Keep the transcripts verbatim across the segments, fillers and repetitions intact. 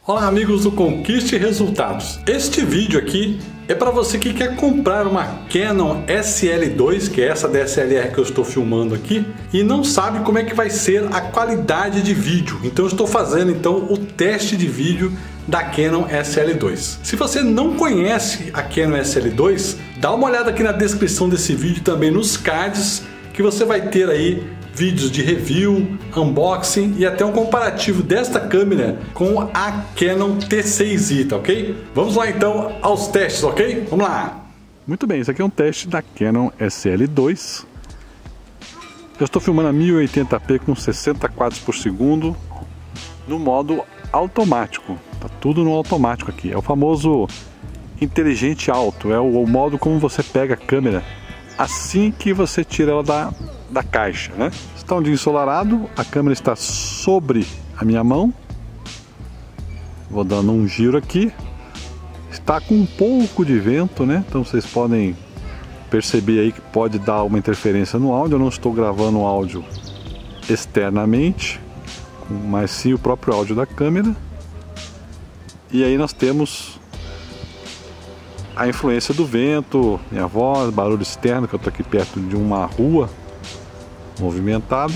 Olá amigos do Conquiste Resultados. Este vídeo aqui é para você que quer comprar uma Canon S L dois, que é essa D S L R que eu estou filmando aqui, e não sabe como é que vai ser a qualidade de vídeo. Então eu estou fazendo então o teste de vídeo da Canon S L dois. Se você não conhece a Canon S L dois, dá uma olhada aqui na descrição desse vídeo, também nos cards, que você vai ter aí vídeos de review, unboxing e até um comparativo desta câmera com a Canon T seis i, tá ok? Vamos lá então aos testes, ok? Vamos lá! Muito bem, esse aqui é um teste da Canon S L dois. Eu estou filmando a mil e oitenta p com sessenta quadros por segundo no modo automático. Tá tudo no automático aqui. É o famoso inteligente alto, é o, o modo como você pega a câmera assim que você tira ela da, da caixa, né? Está um dia ensolarado, a câmera está sobre a minha mão. Vou dando um giro aqui. Está com um pouco de vento, né? Então vocês podem perceber aí que pode dar uma interferência no áudio. Eu não estou gravando o áudio externamente, mas sim o próprio áudio da câmera. E aí nós temos a influência do vento, minha voz, barulho externo, que eu estou aqui perto de uma rua movimentada.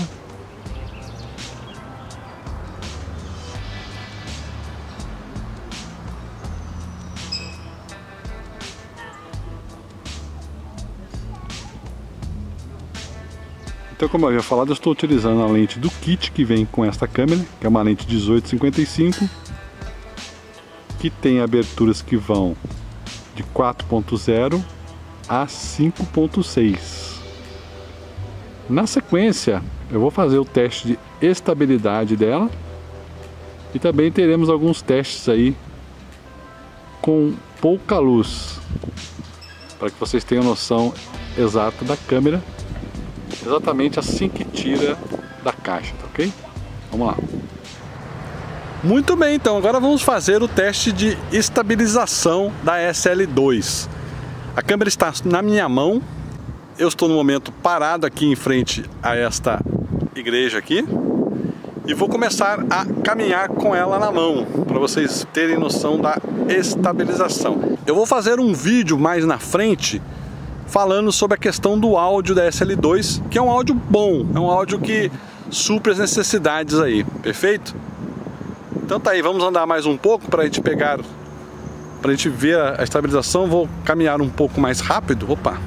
Então, como eu havia falado, eu estou utilizando a lente do kit que vem com esta câmera, que é uma lente dezoito cinquenta e cinco, que tem aberturas que vão de quatro ponto zero a cinco ponto seis. Na sequência, eu vou fazer o teste de estabilidade dela e também teremos alguns testes aí com pouca luz, para que vocês tenham noção exata da câmera, exatamente assim que tira da caixa, tá ok? Vamos lá. Muito bem, então agora vamos fazer o teste de estabilização da S L dois. A câmera está na minha mão. Eu estou no momento parado aqui em frente a esta igreja aqui e vou começar a caminhar com ela na mão, para vocês terem noção da estabilização. Eu vou fazer um vídeo mais na frente falando sobre a questão do áudio da S L dois, que é um áudio bom, é um áudio que supre as necessidades aí, perfeito? Então tá aí, vamos andar mais um pouco para a gente pegar, para a gente ver a estabilização. Vou caminhar um pouco mais rápido. Opa!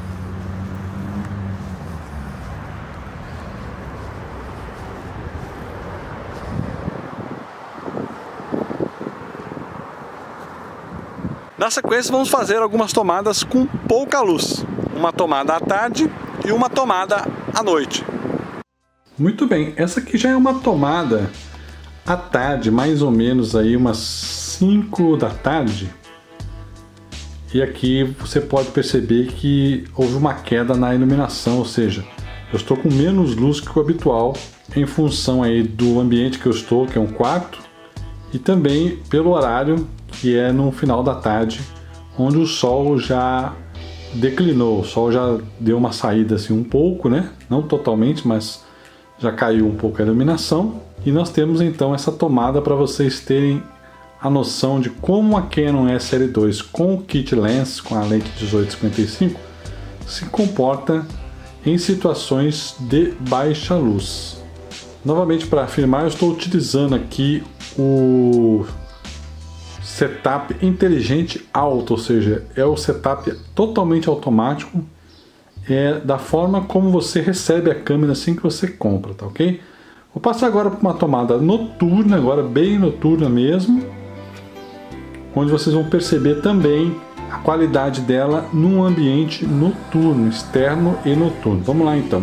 Na sequência vamos fazer algumas tomadas com pouca luz. Uma tomada à tarde e uma tomada à noite. Muito bem, essa aqui já é uma tomada à tarde, mais ou menos aí umas cinco da tarde. E aqui você pode perceber que houve uma queda na iluminação, ou seja, eu estou com menos luz que o habitual em função aí do ambiente que eu estou, que é um quarto, e também pelo horário que é no final da tarde, onde o sol já declinou, o sol já deu uma saída assim um pouco, né? Não totalmente, mas já caiu um pouco a iluminação. E nós temos então essa tomada para vocês terem a noção de como a Canon S L dois com o kit lens, com a lente dezoito cinquenta e cinco, se comporta em situações de baixa luz. Novamente, para afirmar, eu estou utilizando aqui o setup inteligente alto, ou seja, é o setup totalmente automático, é da forma como você recebe a câmera assim que você compra, tá ok? Vou passar agora para uma tomada noturna, agora bem noturna mesmo, onde vocês vão perceber também a qualidade dela num ambiente noturno, externo e noturno. Vamos lá então.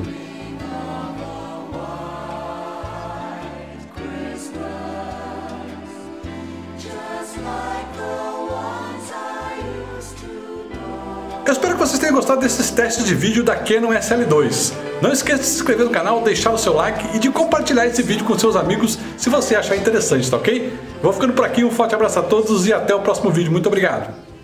Eu espero que vocês tenham gostado desses testes de vídeo da Canon S L dois. Não esqueça de se inscrever no canal, deixar o seu like e de compartilhar esse vídeo com seus amigos se você achar interessante, tá ok? Vou ficando por aqui, um forte abraço a todos e até o próximo vídeo. Muito obrigado!